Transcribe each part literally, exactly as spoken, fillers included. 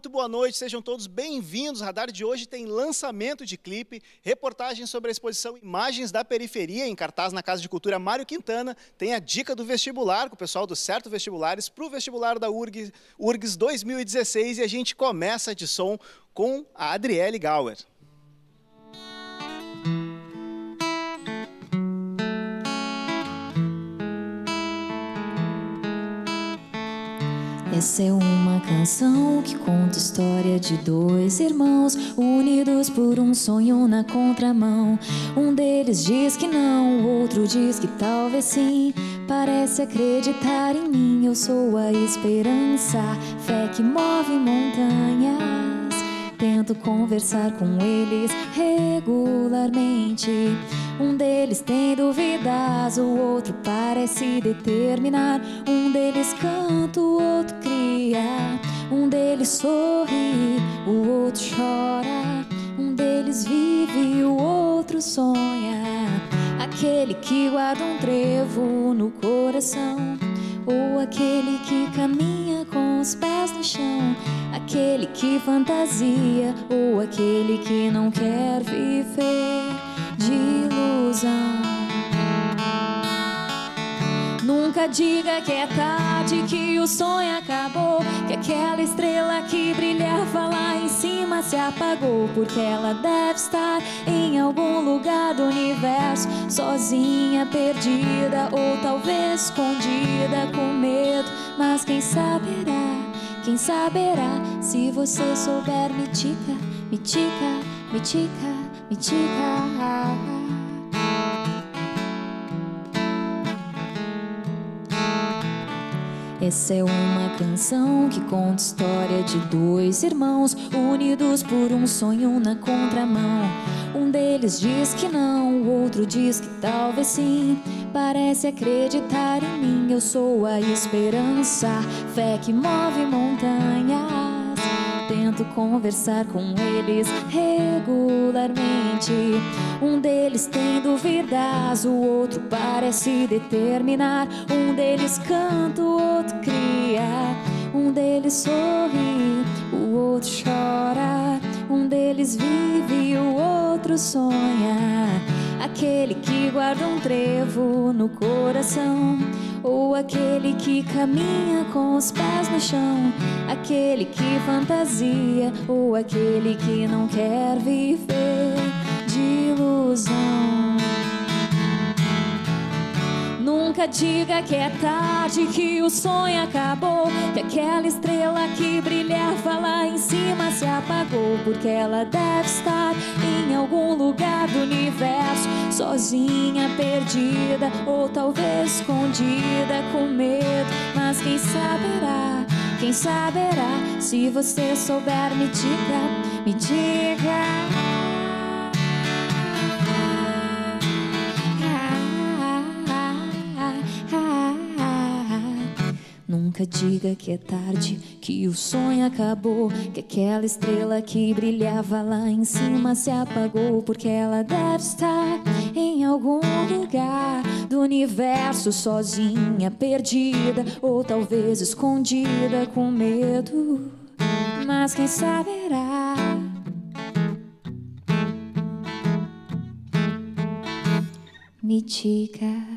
muito boa noite, sejam todos bem-vindos. O Radar de hoje tem lançamento de clipe, reportagem sobre a exposição Imagens da Periferia, em cartaz na Casa de Cultura Mário Quintana. Tem a dica do vestibular, com o pessoal do Certo Vestibulares, para o vestibular da URGS, URGS dois mil e dezesseis. E a gente começa de som com a Adriele Gauer. Essa é uma canção que conta a história de dois irmãos unidos por um sonho na contramão. Um deles diz que não, o outro diz que talvez sim. Parece acreditar em mim, eu sou a esperança, fé que move montanhas. Tento conversar com eles regularmente. Um deles tem dúvidas, o outro parece determinar. Um deles canta, o outro cria. Um deles sorri, o outro chora. Um deles vive, o outro sonha. Aquele que guarda um trevo no coração, ou aquele que caminha com os pés no chão. Aquele que fantasia, ou aquele que não quer viver de ilusão. Nunca diga que é tarde, que o sonho acabou, que aquela estrela que brilhava lá em cima se apagou, porque ela deve estar em algum lugar do universo, sozinha, perdida, ou talvez escondida com medo. Mas quem saberá, quem saberá, se você souber, me diga, me diga, me diga, me diga. Essa é uma canção que conta a história de dois irmãos unidos por um sonho na contramão. Um deles diz que não, o outro diz que talvez sim. Parece acreditar em mim, eu sou a esperança, fé que move montanhas. Tento conversar com eles regularmente. Um deles tem dúvidas, o outro parece determinar. Um deles canta, o outro cria. Um deles sorri, o outro chora. Um deles vive, o outro sonha. Aquele que guarda um trevo no coração, ou aquele que caminha com os pés no chão. Aquele que fantasia, ou aquele que não quer viver de ilusão. Nunca diga que é tarde, que o sonho acabou, que aquela estrela que brilhava lá em cima se apagou, porque ela deve estar em algum lugar do universo, sozinha, perdida, ou talvez escondida com medo. Mas quem saberá, quem saberá, se você souber, me diga, me diga. Nunca diga que é tarde, que o sonho acabou, que aquela estrela que brilhava lá em cima se apagou, porque ela deve estar em algum lugar do universo, sozinha, perdida, ou talvez escondida com medo. Mas quem saberá? Me diga.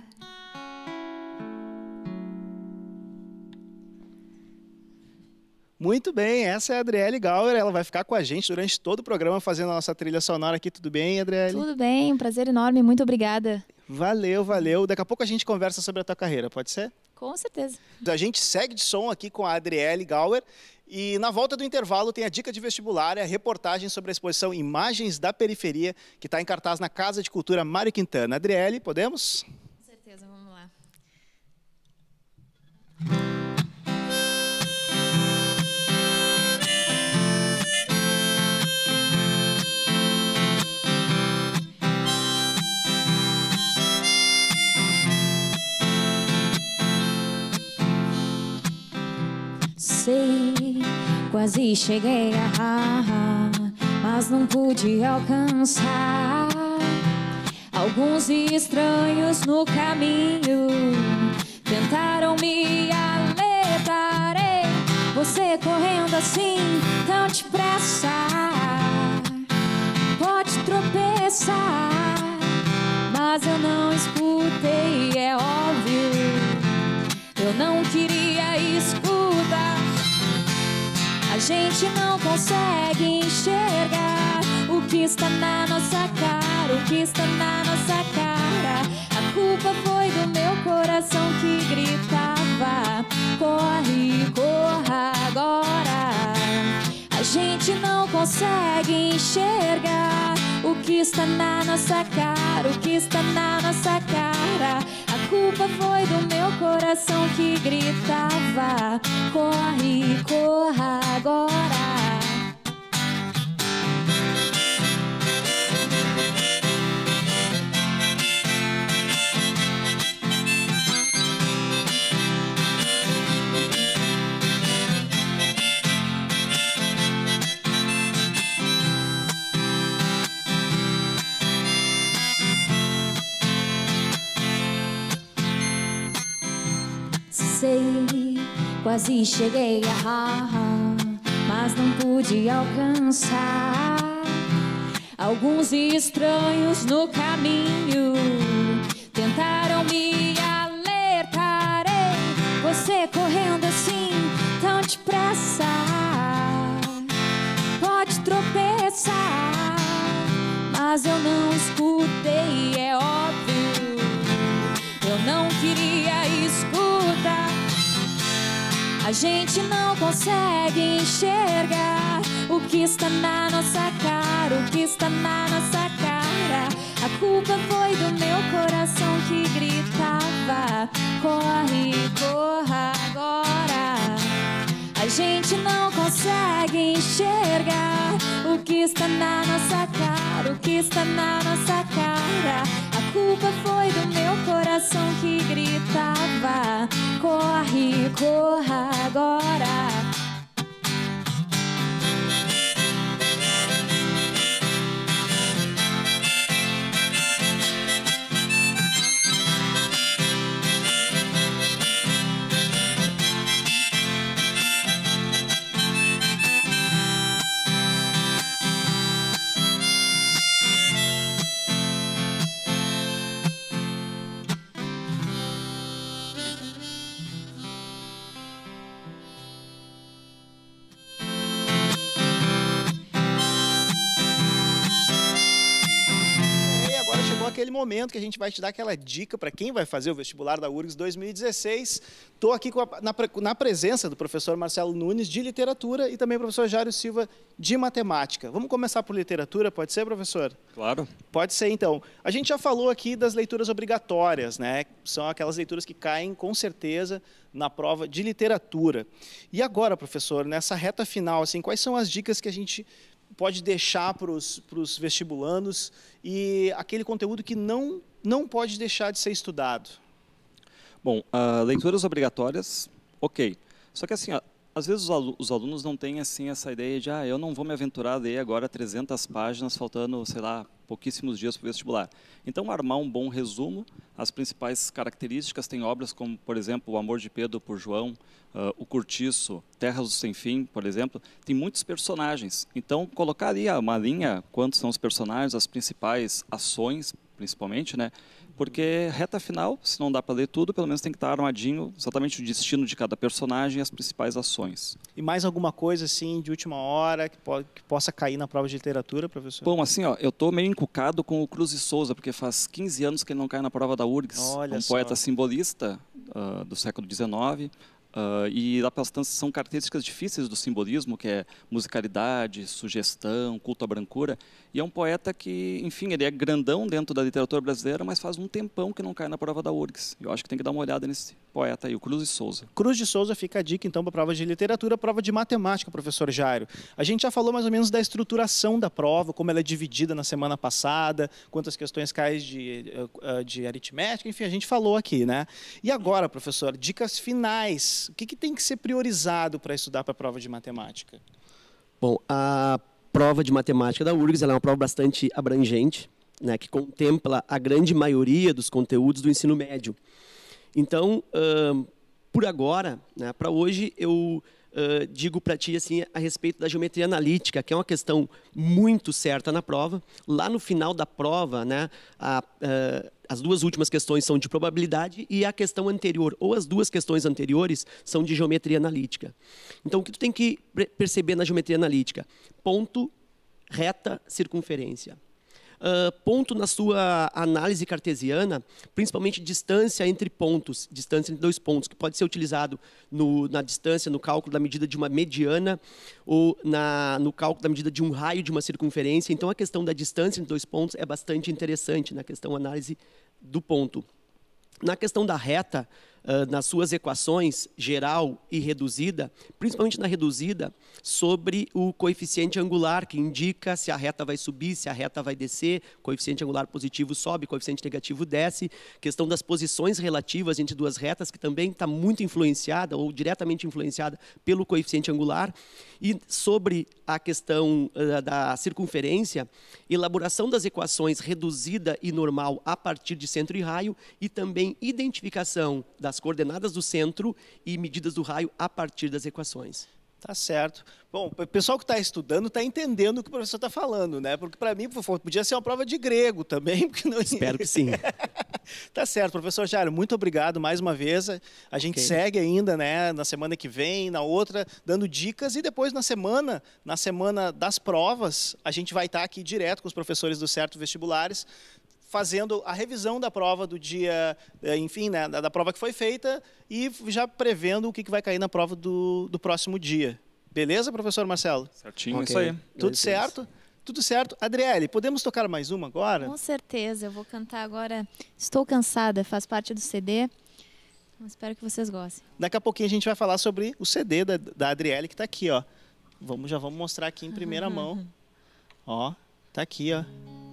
Muito bem, essa é a Adriele Gauer, ela vai ficar com a gente durante todo o programa fazendo a nossa trilha sonora aqui. Tudo bem, Adriele? Tudo bem, um prazer enorme, muito obrigada. Valeu, valeu. Daqui a pouco a gente conversa sobre a tua carreira, pode ser? Com certeza. A gente segue de som aqui com a Adriele Gauer e na volta do intervalo tem a dica de vestibular, a reportagem sobre a exposição Imagens da Periferia, que está em cartaz na Casa de Cultura Mário Quintana. Adriele, podemos? Com certeza, vamos lá. Sei, quase cheguei a, mas não pude alcançar. Alguns estranhos no caminho tentaram me alertar. Ei, você Você correndo assim, tão depressa, pode tropeçar, mas eu não escutei, é óbvio. Eu não queria escutar. A gente não consegue enxergar o que está na nossa cara, o que está na nossa cara. A culpa foi do meu coração que gritava: corre, corra agora. A gente não consegue enxergar o que está na nossa cara, o que está na nossa cara. A culpa foi do meu coração que gritava: corre, corra agora. Sei, quase cheguei a mas não pude alcançar. Alguns estranhos no caminho tentaram me alertar. Ei, você correndo assim, tão depressa, pode tropeçar, mas eu não escutei, é óbvio. Eu não queria escutar. A gente não consegue enxergar o que está na nossa cara, o que está na nossa cara. A culpa foi do meu coração que gritava: corre, corra agora. A gente não consegue enxergar o que está na nossa cara, o que está na nossa cara. A culpa foi do meu coração que gritava: corre, corra agora. Aquele momento que a gente vai te dar aquela dica para quem vai fazer o vestibular da U R G S dois mil e dezesseis. Estou aqui com a, na, na presença do professor Marcelo Nunes, de literatura, e também o professor Jairo Silva, de matemática. Vamos começar por literatura, pode ser, professor? Claro. Pode ser, então. A gente já falou aqui das leituras obrigatórias, né? São aquelas leituras que caem, com certeza, na prova de literatura. E agora, professor, nessa reta final, assim, quais são as dicas que a gente pode deixar para os vestibulandos e aquele conteúdo que não, não pode deixar de ser estudado? Bom, uh, leituras obrigatórias, ok. Só que assim, ó, às vezes os alunos não têm assim, essa ideia de ah, eu não vou me aventurar a ler agora trezentas páginas, faltando, sei lá, pouquíssimos dias para o vestibular. Então, armar um bom resumo, as principais características, tem obras como, por exemplo, O Amor de Pedro por João, uh, O Curtiço, Terras do Sem Fim, por exemplo, tem muitos personagens. Então, colocar ali uma linha, quantos são os personagens, as principais ações, principalmente, né? Porque reta final, se não dá para ler tudo, pelo menos tem que estar armadinho exatamente o destino de cada personagem e as principais ações. E mais alguma coisa assim de última hora que, po que possa cair na prova de literatura, professor? Bom, assim, ó, eu estou meio encucado com o Cruz de Souza, porque faz quinze anos que ele não cai na prova da U R G S. Olha um só. Poeta simbolista uh, do século dezenove. Uh, e lá pelas tantas são características difíceis do simbolismo, que é musicalidade, sugestão, culto à brancura. E é um poeta que, enfim, ele é grandão dentro da literatura brasileira, mas faz um tempão que não cai na prova da U R G S. Eu acho que tem que dar uma olhada nesse poeta aí, o Cruz de Souza. Cruz de Souza, fica a dica então para a prova de literatura, prova de matemática, professor Jairo. A gente já falou mais ou menos da estruturação da prova, como ela é dividida na semana passada, quantas questões caem de, de aritmética, enfim, a gente falou aqui, né? E agora, professor, dicas finais. O que, que tem que ser priorizado para estudar para a prova de matemática? Bom, a prova de matemática da U R G S ela é uma prova bastante abrangente, né, que contempla a grande maioria dos conteúdos do ensino médio. Então, uh, por agora, né, para hoje, eu uh, digo para ti assim, a respeito da geometria analítica, que é uma questão muito certa na prova. Lá no final da prova, né, a, uh, as duas últimas questões são de probabilidade e a questão anterior, ou as duas questões anteriores, são de geometria analítica. Então, o que tu tem que perceber na geometria analítica? Ponto, reta, circunferência. Uh, ponto na sua análise cartesiana, principalmente distância entre pontos, distância entre dois pontos, que pode ser utilizado no, na distância, no cálculo da medida de uma mediana ou na, no cálculo da medida de um raio de uma circunferência. Então, a questão da distância entre dois pontos é bastante interessante na questão análise do ponto. Na questão da reta, uh, nas suas equações geral e reduzida, principalmente na reduzida, sobre o coeficiente angular, que indica se a reta vai subir, se a reta vai descer, coeficiente angular positivo sobe, coeficiente negativo desce, questão das posições relativas entre duas retas, que também está muito influenciada, ou diretamente influenciada pelo coeficiente angular, e sobre a questão uh, da circunferência, elaboração das equações reduzida e normal a partir de centro e raio, e também identificação das coordenadas do centro e medidas do raio a partir das equações. Tá certo. Bom, o pessoal que está estudando está entendendo o que o professor está falando, né? Porque para mim podia ser uma prova de grego também. Porque não... Espero que sim. Tá certo, professor Jairo, muito obrigado mais uma vez. A gente okay. segue ainda, né, na semana que vem, na outra, dando dicas, e depois na semana, na semana das provas, a gente vai estar aqui direto com os professores do Certo Vestibulares, fazendo a revisão da prova do dia, enfim, né, da, da prova que foi feita e já prevendo o que, que vai cair na prova do, do próximo dia. Beleza, professor Marcelo? Certinho, okay. isso aí. Tudo certo? Tudo certo. Adriele, podemos tocar mais uma agora? Com certeza, eu vou cantar agora Estou Cansada, faz parte do C D. Espero que vocês gostem. Daqui a pouquinho a gente vai falar sobre o C D da, da Adriele, que está aqui, ó. Vamos, já vamos mostrar aqui em primeira mão. Ó, tá aqui, ó.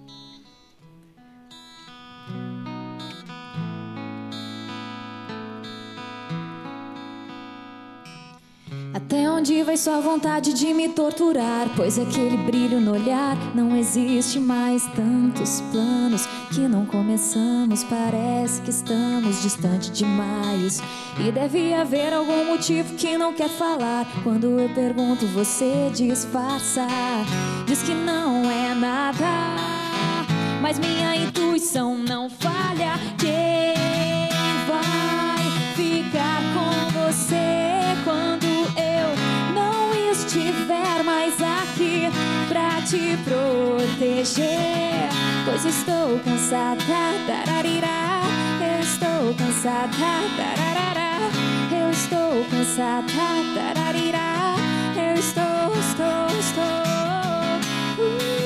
Até onde vai sua vontade de me torturar? Pois aquele brilho no olhar não existe mais. Tantos planos que não começamos, parece que estamos distante demais. E deve haver algum motivo que não quer falar. Quando eu pergunto você disfarça, diz que não é nada, mas minha intuição não falha. Quem vai ficar com você quando eu não estiver mais aqui pra te proteger? Pois estou cansada, tararirá. Eu estou cansada, tararará. Eu estou cansada, tararirá. Eu estou, estou, estou uh.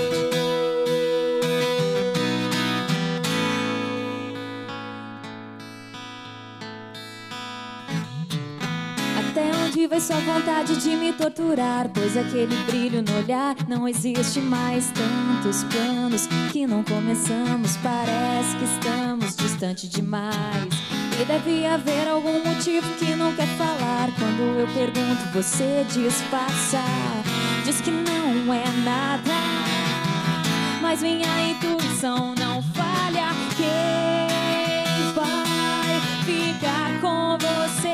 Até onde vai sua vontade de me torturar? Pois aquele brilho no olhar não existe mais. Tantos planos que não começamos, parece que estamos distante demais. E deve haver algum motivo que não quer falar. Quando eu pergunto, você disfarça, diz que não é nada, mas minha intuição não falha. Quem vai ficar com você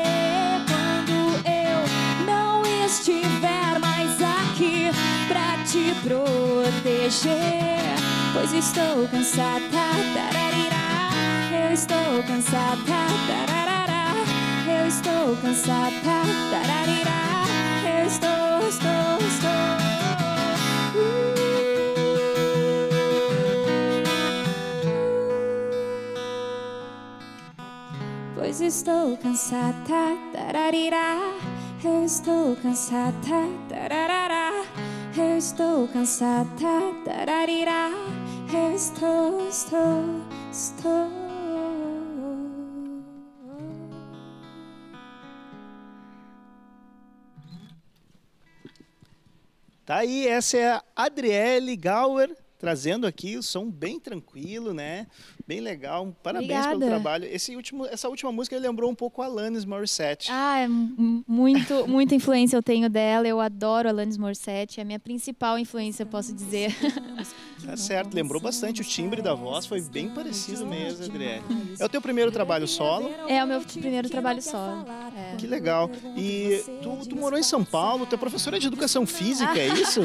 estiver mais aqui pra te proteger? Pois estou cansada, tararirá. Eu estou cansada, tararará. Eu estou cansada, tararirá. Eu estou, estou, estou uh. Pois estou cansada, tararirá. Eu estou cansada, tararará. Eu estou cansada, tararirá. Eu estou, estou, estou. Tá aí, essa é a Adriele Gauer, trazendo aqui o som bem tranquilo, né? Bem legal. Parabéns Obrigada. pelo trabalho. Esse último, essa última música lembrou um pouco a Alanis Morissette. Ah, é muito, muita influência eu tenho dela. Eu adoro a Alanis Morissette. É a minha principal influência, posso dizer. Tá certo, lembrou bastante. O timbre da voz foi bem parecido mesmo, Adriele. É o teu primeiro trabalho solo? É o meu primeiro trabalho solo. É. Que legal. E tu, tu morou em São Paulo, tu é professora de educação física, é isso?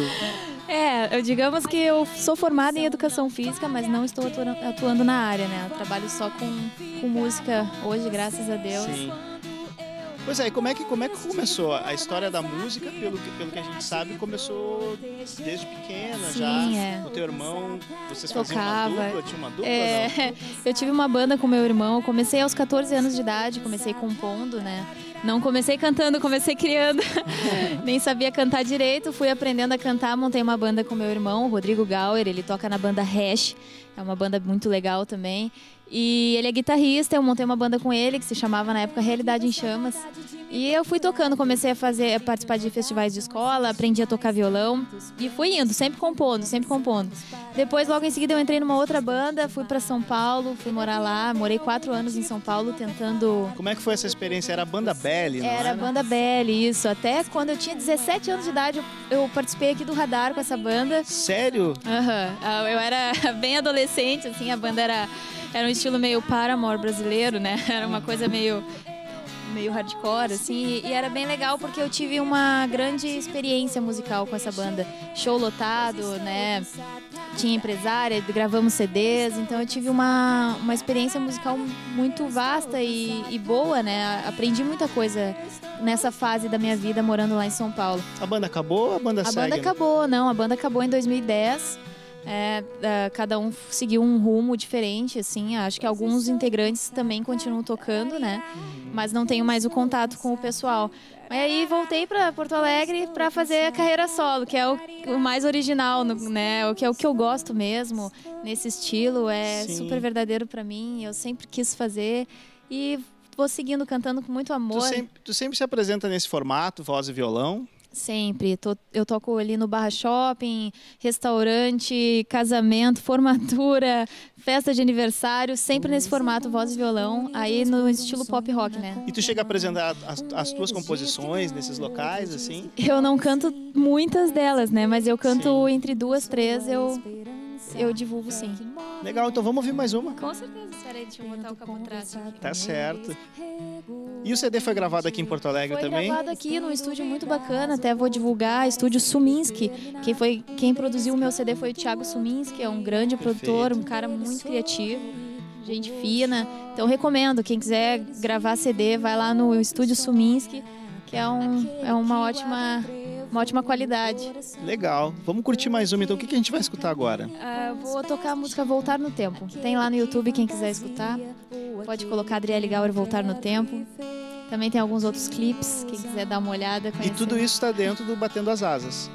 É, eu, digamos que eu sou formada em educação física, mas não estou atuando, atuando na área, né? Eu trabalho só com, com música hoje, graças a Deus. Sim. Pois é, e como é que, como é que começou? A história da música, pelo que, pelo que a gente sabe, começou desde pequena. Sim, já. é. O teu irmão, vocês Tocava. faziam uma dupla? Tinha uma dupla? É, eu tive uma banda com meu irmão, eu comecei aos catorze anos de idade, comecei compondo, né? Não comecei cantando, comecei criando. Nem sabia cantar direito, fui aprendendo a cantar, montei uma banda com meu irmão, o Rodrigo Gauer, ele toca na banda Hash, é uma banda muito legal também. E ele é guitarrista, eu montei uma banda com ele que se chamava na época Realidade em Chamas. E eu fui tocando, comecei a fazer, a participar de festivais de escola, aprendi a tocar violão e fui indo, sempre compondo, sempre compondo. Depois, logo em seguida, eu entrei numa outra banda, fui para São Paulo, fui morar lá, morei quatro anos em São Paulo tentando... Como é que foi essa experiência? Era a banda Belly, não era? Era a banda Belly, isso. Até quando eu tinha dezessete anos de idade, eu, eu participei aqui do Radar com essa banda. Sério? Aham. Uhum. Eu era bem adolescente, assim, a banda era... Era um estilo meio Paramore brasileiro, né? Era uma coisa meio, meio hardcore, assim. E era bem legal porque eu tive uma grande experiência musical com essa banda. Show lotado, né? Tinha empresária, gravamos C Ds. Então eu tive uma, uma experiência musical muito vasta e, e boa, né? Aprendi muita coisa nessa fase da minha vida morando lá em São Paulo. A banda acabou ou a banda a segue? A banda acabou, não. A banda acabou em dois mil e dez. É, é, cada um seguiu um rumo diferente, assim. Acho que alguns integrantes também continuam tocando, né? Mas não tenho mais o contato com o pessoal. E aí voltei para Porto Alegre para fazer a carreira solo, que é o, o mais original, né? O que é o que eu gosto mesmo nesse estilo. É Sim. super verdadeiro para mim. Eu sempre quis fazer e vou seguindo cantando com muito amor. Tu sempre, tu sempre se apresenta nesse formato, voz e violão? Sempre. Tô, eu toco ali no Barra Shopping, restaurante, casamento, formatura, festa de aniversário, sempre nesse formato voz e violão, aí no estilo pop rock, né? E tu chega a apresentar as, as tuas composições nesses locais, assim? Eu não canto muitas delas, né? Mas eu canto Sim. entre duas, três, eu, eu divulgo sim. Legal, então vamos ouvir mais uma. Com certeza. Espera aí, deixa eu botar o capotraste aqui. Tá certo. E o C D foi gravado aqui em Porto Alegre Foi também? Foi gravado aqui num estúdio muito bacana, até vou divulgar, estúdio Suminski, que foi quem produziu o meu C D foi o Thiago Suminski, é um grande produtor, um cara muito criativo, gente fina. Então recomendo, quem quiser gravar C D, vai lá no estúdio Suminski, que é, um, é uma ótima... Uma ótima qualidade. Legal. Vamos curtir mais uma, então. O que a gente vai escutar agora? Uh, vou tocar a música Voltar no Tempo. Tem lá no YouTube, quem quiser escutar. Pode colocar Adriele Gauer Voltar no Tempo. Também tem alguns outros clipes, quem quiser dar uma olhada. Conhecer. E tudo isso está dentro do Batendo as Asas?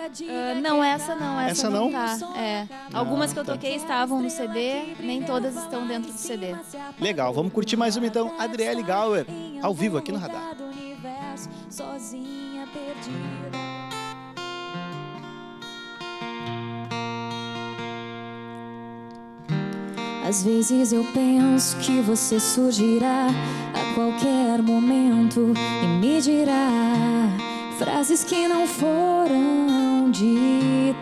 Uh, não, essa não. Essa, essa não? não tá. É. Algumas que eu toquei estavam no C D, nem todas estão dentro do C D. Legal. Vamos curtir mais uma, então. Adriele Gauer, ao vivo aqui no Radar. Sozinha, perdida. Às vezes eu penso que você surgirá a qualquer momento e me dirá frases que não foram ditas,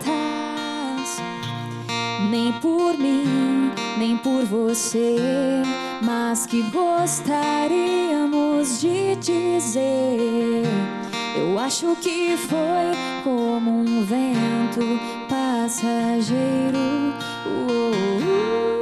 nem por mim, nem por você, mas que gostaríamos de dizer. Eu acho que foi como um vento passageiro. Uh, uh.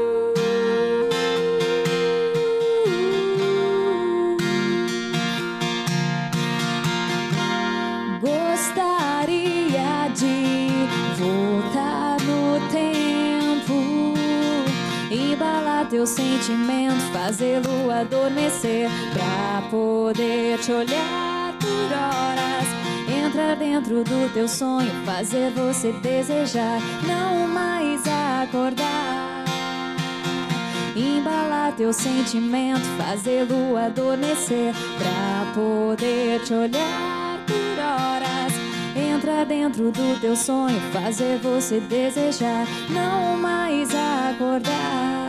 Gostaria de voltar no tempo, embalar teu sentimento, fazê-lo adormecer, pra poder te olhar por horas, entrar dentro do teu sonho, fazer você desejar não mais acordar. Embalar teu sentimento, fazê-lo adormecer, pra poder te olhar por horas, entrar dentro do teu sonho, fazer você desejar não mais acordar.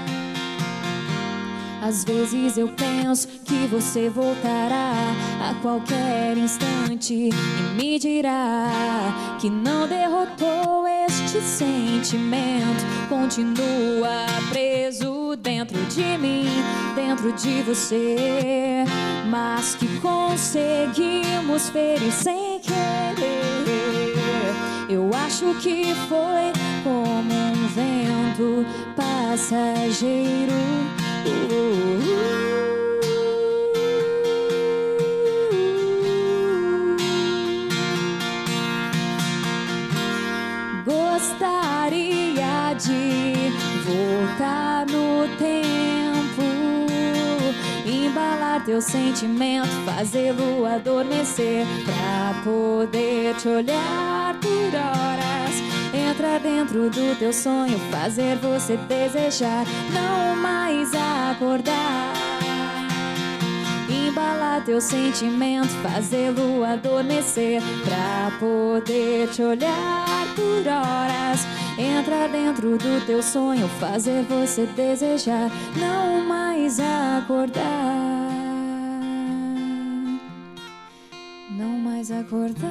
Às vezes eu penso que você voltará a qualquer instante e me dirá que não derrotou este sentimento. Continua preso dentro de mim, dentro de você, mas que conseguimos ferir sem querer. Eu acho que foi como um vento passageiro. Gostaria de voltar no tempo, embalar teu sentimento, fazê-lo adormecer, pra poder te olhar por horas, entrar dentro do teu sonho, fazer você desejar não mais acordar. Embalar teu sentimento, fazê-lo adormecer, pra poder te olhar por horas, entrar dentro do teu sonho, fazer você desejar não mais acordar. Não mais acordar.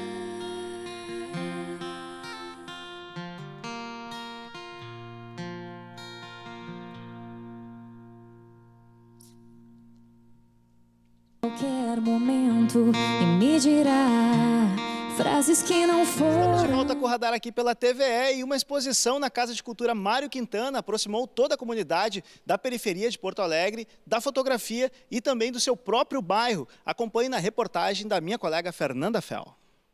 Qualquer momento e me dirá frases que não foram. Estamos de volta com o Radar aqui pela T V E, e uma exposição na Casa de Cultura Mário Quintana aproximou toda a comunidade da periferia de Porto Alegre, da fotografia e também do seu próprio bairro. Acompanhe na reportagem da minha colega Fernanda Fel.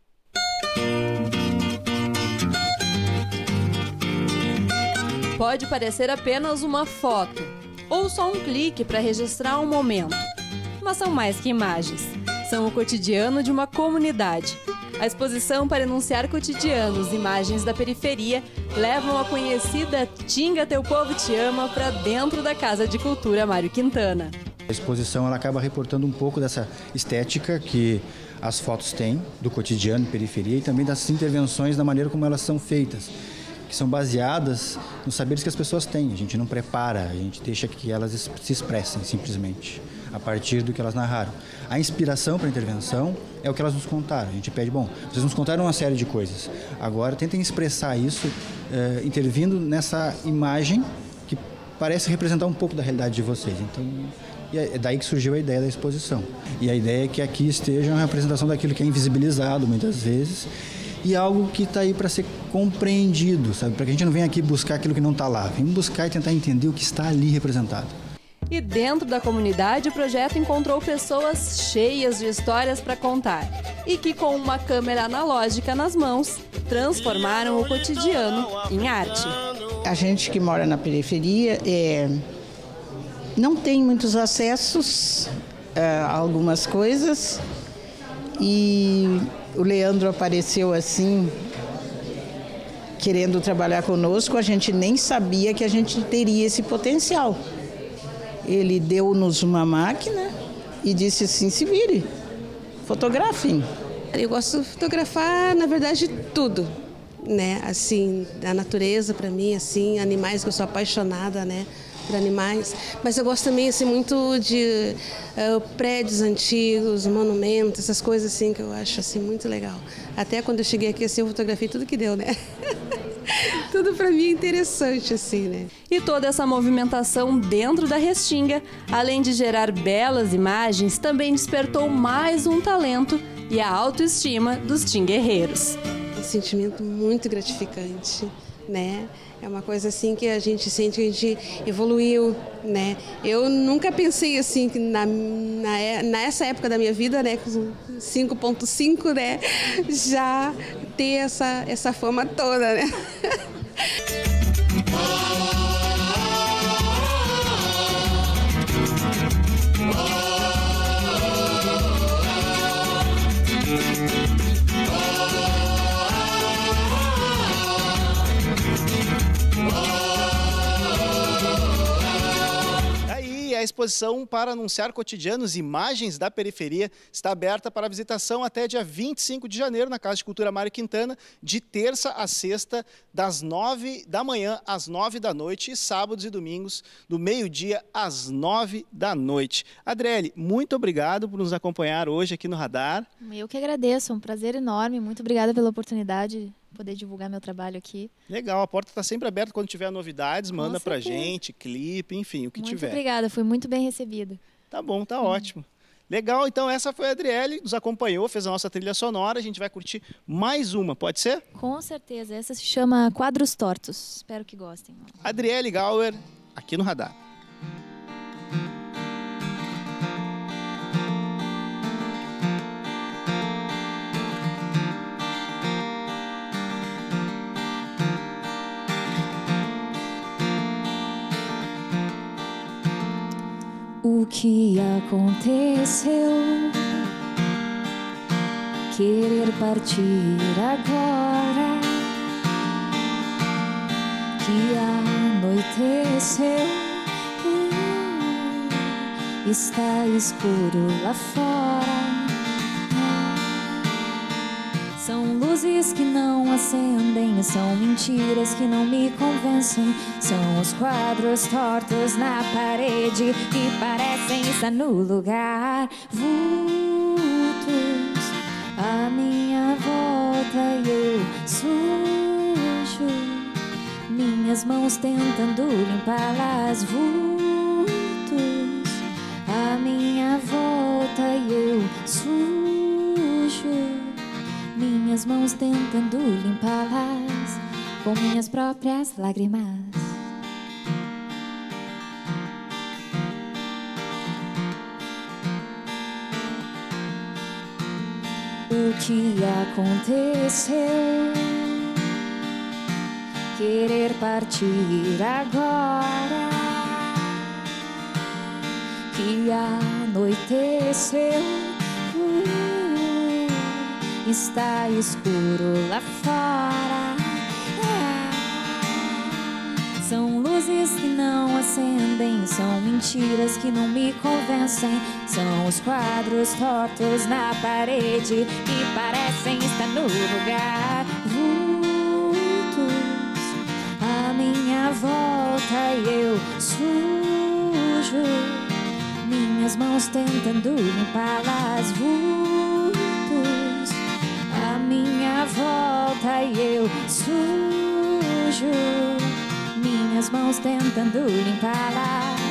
Pode parecer apenas uma foto ou só um clique para registrar um momento. Mas são mais que imagens. São o cotidiano de uma comunidade. A exposição para enunciar cotidianos, imagens da periferia, levam a conhecida Tinga Teu Povo Te Ama para dentro da Casa de Cultura Mário Quintana. A exposição ela acaba reportando um pouco dessa estética que as fotos têm, do cotidiano, periferia, e também das intervenções, da maneira como elas são feitas, que são baseadas nos saberes que as pessoas têm. A gente não prepara, a gente deixa que elas se expressem simplesmente a partir do que elas narraram. A inspiração para a intervenção é o que elas nos contaram. A gente pede, bom, vocês nos contaram uma série de coisas, agora tentem expressar isso eh, intervindo nessa imagem que parece representar um pouco da realidade de vocês. Então, e é daí que surgiu a ideia da exposição. E a ideia é que aqui esteja uma representação daquilo que é invisibilizado muitas vezes e algo que está aí para ser compreendido, sabe? Para que a gente não venha aqui buscar aquilo que não está lá. Vem buscar e tentar entender o que está ali representado. E dentro da comunidade, o projeto encontrou pessoas cheias de histórias para contar e que, com uma câmera analógica nas mãos, transformaram o cotidiano em arte. A gente que mora na periferia é, não tem muitos acessos a algumas coisas, e o Leandro apareceu assim, querendo trabalhar conosco. A gente nem sabia que a gente teria esse potencial. Ele deu-nos uma máquina e disse assim, se vire, fotografem. Eu gosto de fotografar, na verdade, tudo, né? Assim, a natureza para mim, assim, animais, que eu sou apaixonada, né, por animais. Mas eu gosto também, assim, muito de uh, prédios antigos, monumentos, essas coisas assim que eu acho assim muito legal. Até quando eu cheguei aqui, assim, eu fotografei tudo que deu, né? Tudo para mim é interessante, assim, né? E toda essa movimentação dentro da Restinga, além de gerar belas imagens, também despertou mais um talento e a autoestima dos tinguerreiros. Um sentimento muito gratificante, né? É uma coisa assim que a gente sente que a gente evoluiu, né? Eu nunca pensei assim que na, na, nessa época da minha vida, né, com cinco ponto cinco, né, já ter essa, essa fama toda, né? a exposição para anunciar cotidianos Imagens da Periferia está aberta para visitação até dia vinte e cinco de janeiro na Casa de Cultura Mário Quintana, de terça a sexta, das nove da manhã às nove da noite e sábados e domingos, do meio-dia às nove da noite. Adriele, muito obrigado por nos acompanhar hoje aqui no Radar. Eu que agradeço, um prazer enorme. Muito obrigada pela oportunidade de poder divulgar meu trabalho aqui. Legal, a porta está sempre aberta. Quando tiver novidades, manda pra gente, clipe, enfim, o que muito tiver. Muito obrigada, fui muito bem recebida. Tá bom, tá hum. ótimo. Legal, então essa foi a Adriele, nos acompanhou, fez a nossa trilha sonora. A gente vai curtir mais uma, pode ser? Com certeza, essa se chama Quadros Tortos. Espero que gostem. Adriele Gauer, aqui no Radar. O que aconteceu? Querer partir agora que anoiteceu. Uh, está escuro lá fora. São luzes que não acendem, são mentiras que não me convencem. São os quadros tortos na parede que parecem estar no lugar. Vultos à minha volta e eu sujo, minhas mãos tentando limpá-las. Vultos à minha volta e eu sujo, minhas mãos tentando limpá-las com minhas próprias lágrimas. O que aconteceu? Querer partir agora que anoiteceu. Está escuro lá fora. É. São luzes que não acendem, são mentiras que não me convencem. São os quadros tortos na parede que parecem estar no lugar. Vultos à minha volta e eu sujo, minhas mãos tentando limpá-las. Vultos à minha volta e eu sujo, minhas mãos tentando limpá-las.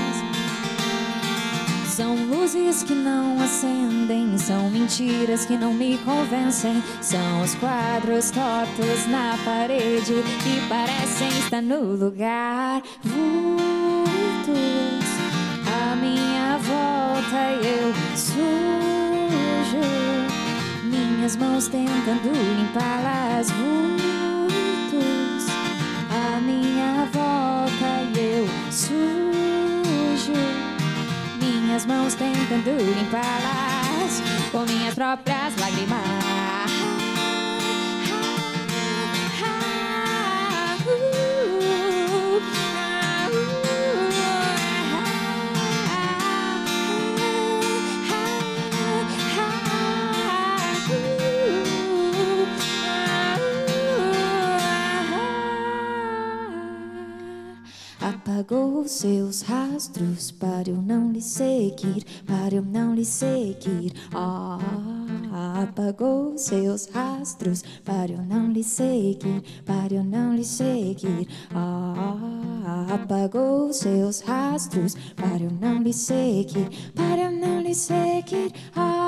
São luzes que não acendem, são mentiras que não me convencem. São os quadros tortos na parede que parecem estar no lugar. Vultos à minha volta e eu sujo, minhas mãos tentando limpá-las. Vultos à minha volta e eu sujo, minhas mãos tentando limpá-las com minhas próprias lágrimas. Apagou seus rastros para eu não lhe seguir, para eu não lhe seguir. Ah, apagou seus rastros para eu não lhe seguir, para eu não lhe seguir. Ah, apagou seus rastros para eu não lhe seguir, para eu não lhe seguir. Ah,